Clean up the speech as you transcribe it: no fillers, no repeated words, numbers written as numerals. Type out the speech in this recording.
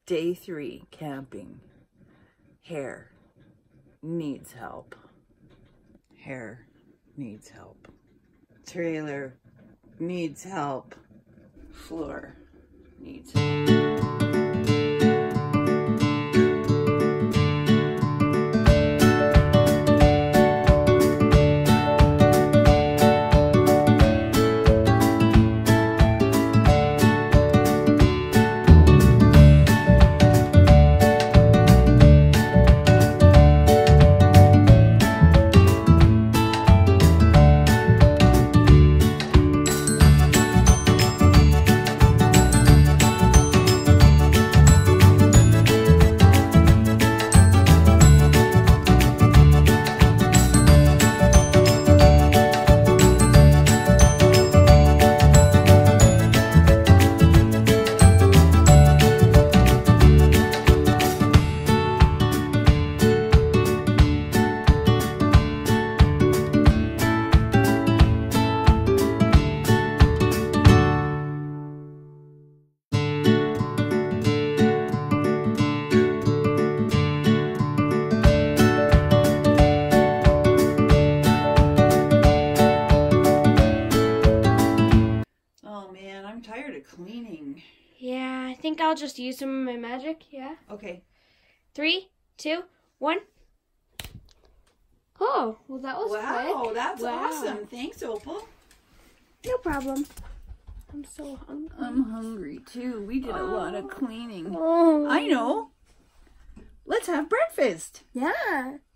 Day 3 camping. Hair needs help. Hair needs help. Trailer needs help. Floor needs help. I'm tired of cleaning. Yeah, I think I'll just use some of my magic. Yeah. Okay. 3, 2, 1. Oh, well that was quick. Wow, that's awesome. Thanks, Opal. No problem. I'm so hungry. I'm hungry too. We did a lot of cleaning. Oh. I know. Let's have breakfast. Yeah.